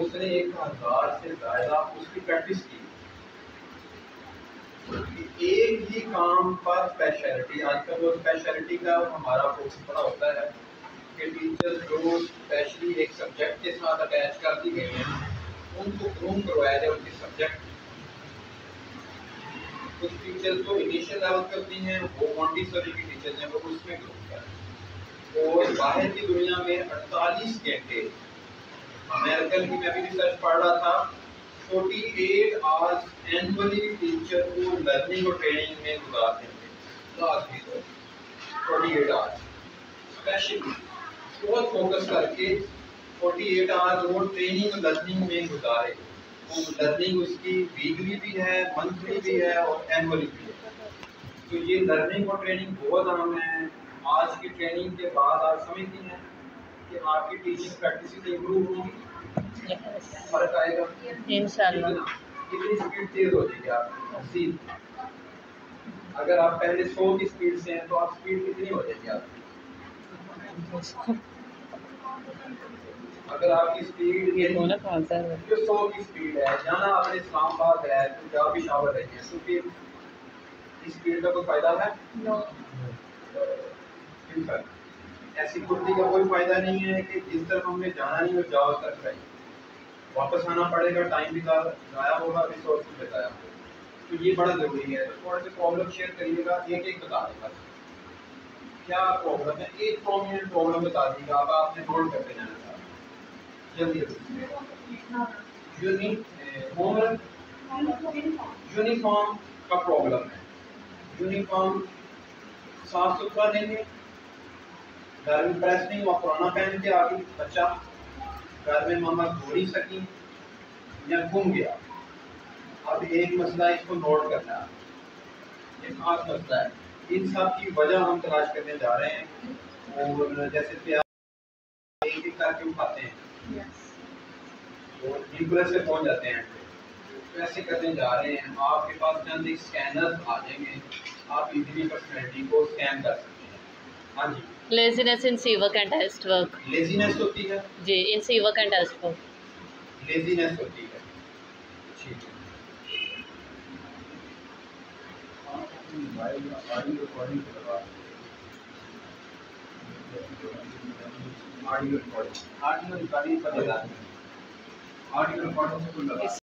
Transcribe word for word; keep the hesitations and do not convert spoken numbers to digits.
उसने एक हजार से ज्यादा उसकी प्रैक्टिस की। एक ही काम पर स्पेशलिटी, आजकल वो स्पेशलिटी का हमारा फोकस बड़ा होता है कि टीचर जो स्पेशली एक सब्जेक्ट के साथ अटैच कर दी गई हैं उनको ग्रूम करवाया जाए उनके सब्जेक्ट। कुछ टीचर जो इनिशियल लेवल करती हैं वो मॉन्टेसरी की टीचर हैं, वो उसमें ग्रूम करें। और बाहर की दुनिया में अड़तालीस घंटे, अमेरिकन की मैं भी रिसर्च पढ़ रहा था, अड़तालीस आवर्स एनुअली टीचर को लर्निंग और ट्रेनिंग में गुजारते हैं। अड़तालीस आवर्स स्पेशली बहुत फोकस करके अड़तालीस आवर्स वो ट्रेनिंग और लर्निंग में गुजारे। वो लर्निंग उसकी वीकली भी है, मंथली भी है और एनुअली भी है। तो ये लर्निंग और ट्रेनिंग बहुत अहम है। आज की ट्रेनिंग के बाद आप समझती हैं कि आपकी टीचिंग प्रैक्टिस इंप्रूव होगी, फर्क आएगा इंशाल्लाह। कितनी स्पीड तेज हो जाएगी आपकी। अगर आप पहले सौ की स्पीड से हैं तो आप स्पीड कितनी हो जाएगी आपकी? अगर आपकी स्पीड ये जो सौ की स्पीड है, जाना आपने इस्लामाबाद है तो जहाँ भी शावर रही है, तो फिर इस स्पीड का कोई फायदा है? नो। ऐसी कुर्ती का कोई फायदा नहीं है कि जिस तरफ हमने जाना नहीं वो जाओ तक रही, वापस आना पड़ेगा, टाइम भी जाया होगा, रिसोर्स भी बताया होगा। तो ये बड़ा जरूरी है। तो थोड़े से प्रॉब्लम शेयर करिएगा, एक एक बता देगा क्या प्रॉब्लम है। एक प्रोमिनेंट प्रॉब्लम बता दीजिएगा, आप आपने नोट करते जाना जल्दी जल्दी। यूनिफॉर्म का प्रॉब्लम है। यूनिफॉर्म साफ सुथरा देंगे, घर में प्रेस नहीं हुआ, पुराना पहन के आ गई बच्चा, घर में मामा धो नहीं सकी या घूम गया। अब एक मसला इसको नोट करना है, ये खास मसला है। इन सब की वजह हम तलाश करने जा रहे हैं। और जैसे प्याज एक एक करके उठाते हैं और न्यूक्लियस से पहुंच जाते हैं, तो ऐसे करने जा रहे हैं। आपके पास चंद एक स्कैनर आ जाएंगे, आप इजीली पर्सनैलिटी को स्कैन कर सकते हैं। हाँ जी। Laziness in see work and test work. Laziness होती है जी, in see work and test work laziness होती है। ठीक है। Audio recording audio recording audio recording audio recording से